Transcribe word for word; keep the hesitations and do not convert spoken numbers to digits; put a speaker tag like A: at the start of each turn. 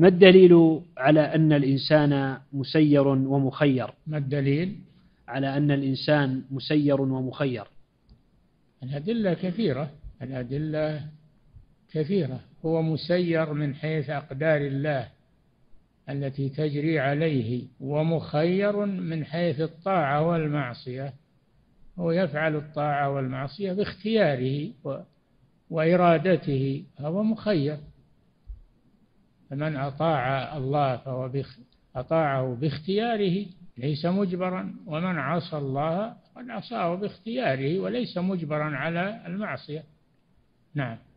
A: ما الدليل على أن الإنسان مسير ومخير؟
B: ما الدليل
A: على أن الإنسان مسير ومخير؟
B: الأدلة كثيرة، الأدلة كثيرة. هو مسير من حيث أقدار الله التي تجري عليه، ومخير من حيث الطاعة والمعصية، هو يفعل الطاعة والمعصية باختياره وإرادته، هو مخير. فمن أطاع الله فهو بخ... أطاعه باختياره ليس مجبرا، ومن عصى الله قد عصاه باختياره وليس مجبرا على المعصية. نعم.